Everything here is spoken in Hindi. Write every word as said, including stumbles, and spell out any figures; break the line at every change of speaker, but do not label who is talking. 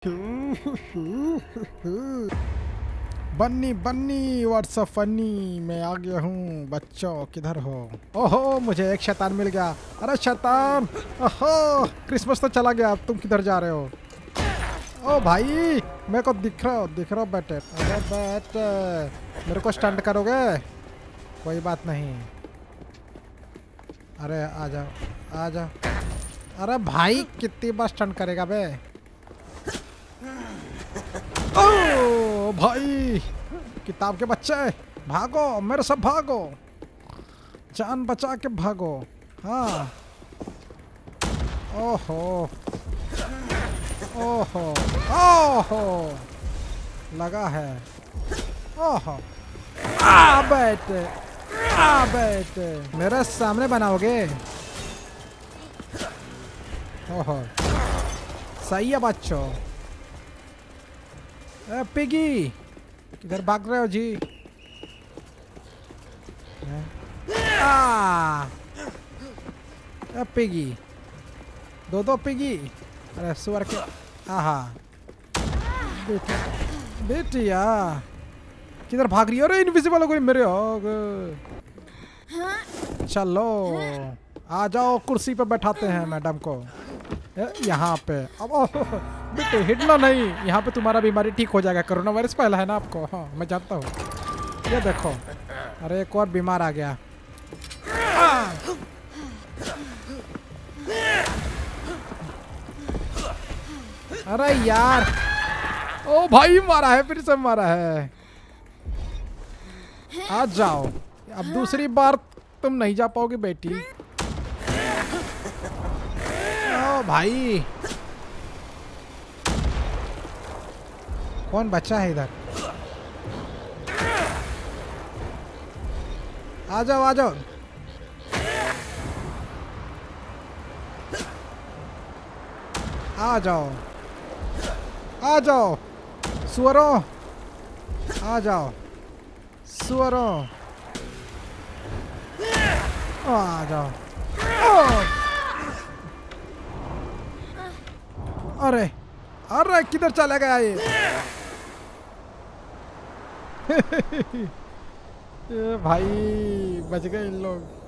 बन्नी बन्नी व्हाट्सअप फन्नी, मैं आ गया हूँ। बच्चों किधर हो? ओहो मुझे एक शैतान मिल गया। अरे शैतान, ओहो क्रिसमस तो चला गया, तुम किधर जा रहे हो? ओ भाई मेरे को दिख रहा हो दिख रहा हो बेटे। अरे बेटे मेरे को स्टंट करोगे? कोई बात नहीं, अरे आ जाओ आ जाओ। अरे भाई कितनी बार स्टंट करेगा बे? ओ भाई किताब के बच्चे भागो, मेरे सब भागो, जान बचा के भागो। हाँ ओहो ओहो ओहो लगा है। ओहो आ बेटे आ बेटे मेरे सामने बनाओगे? ओहो सही है बच्चों। ए पिगी किधर भाग रहे हो जी? आ ए पिगी, दो दो पिगी। अरे सुअर के आहा बेटी बेटिया किधर भाग रही हो? अरे इनविजिबल हो गई मेरे हो। चलो आ जाओ, कुर्सी पे बैठाते हैं मैडम को यहाँ पे। अब बेटे हिटना नहीं, यहाँ पे तुम्हारा बीमारी ठीक हो जाएगा। कोरोना वायरस पहला है ना आपको? हाँ मैं जानता हूँ। ये देखो, अरे एक और बीमार आ गया। अरे यार ओ भाई मारा है, फिर से मारा है। आ जाओ, अब दूसरी बार तुम नहीं जा पाओगे बेटी। ओ भाई कौन बच्चा है इधर? आ जाओ आ जाओ। आ जाओ आ जाओ सुअरों, आ जाओ सुअरों, आ जाओ। अरे अरे किधर चला गया ये? ये भाई बच गए इन लोग।